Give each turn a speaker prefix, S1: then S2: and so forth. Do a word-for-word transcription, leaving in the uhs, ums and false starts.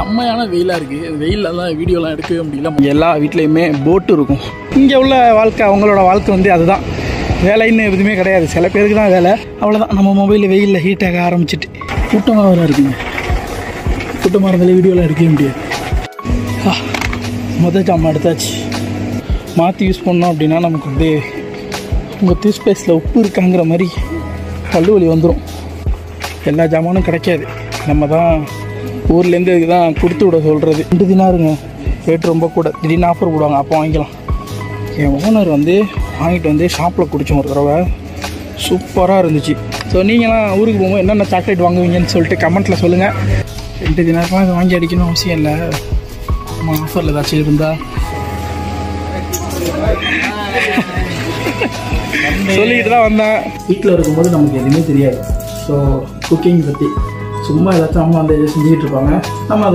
S1: செம்மையான வெயிலாக இருக்குது. வெயிலெல்லாம் வீடியோலாம் எடுக்கவே முடியல. எல்லா வீட்லேயுமே போட்டு இருக்கும். இங்கே உள்ள வாழ்க்கை அவங்களோட வாழ்க்கை வந்து அதுதான். வேலைன்னு எதுவுமே கிடையாது. சில பேருக்கு தான் வேலை, அவ்வளோதான். நம்ம மொபைலில் வெயிலில் ஹீட் ஆக ஆரம்பிச்சிட்டு கூட்டமாக வேறு இருக்குங்க. கூட்டமாக இருந்தாலே வீடியோலாம் எடுக்கவே முடியாது. மொதல் ஜாமான் எடுத்தாச்சு. மாற்றி யூஸ் பண்ணோம் அப்படின்னா நமக்கு வந்து உங்கள் டூத் பேஸ்ட்டில் உப்பு இருக்காங்கிற மாதிரி பல்லு வலி வந்துடும். எல்லா ஜாமானும் கிடைக்காது. நம்ம தான் ஊர்லேருந்து இதுக்கு தான் கொடுத்து விட சொல்கிறது. ரெண்டு தினாருங்க ரேட் ரொம்ப கூட. திடீர்னு ஆஃபர் போடுவாங்க, அப்போ வாங்கிக்கலாம். என் ஓனர் வந்து வாங்கிட்டு வந்து ஷாப்பில் குடித்தோம் ஒரு தடவை. சூப்பராக இருந்துச்சு. ஸோ நீங்களாம் ஊருக்கு போகும்போது என்னென்ன சாக்லேட் வாங்குவீங்கன்னு சொல்லிட்டு கமெண்ட்டில் சொல்லுங்கள். ரெண்டு தினாருக்குலாம் இதை வாங்கி அடிக்கணும் அவசியம் இல்லை. நம்ம ஆஃபரில் ஏதாச்சும் இருந்தால் சொல்லிக்கிட்டு தான் வந்தேன். வீட்டில் இருக்கும்போது நமக்கு எதுவுமே தெரியாது. ஸோ குக்கிங் பற்றி சும்மா ஏதாச்சும் அம்மா வந்து செஞ்சுக்கிட்டு இருப்பாங்க. நம்ம